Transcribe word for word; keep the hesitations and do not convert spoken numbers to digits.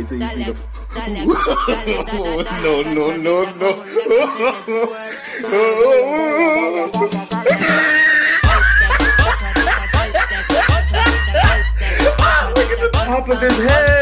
Till you see the. No, no, no, no. Look at the top of his head.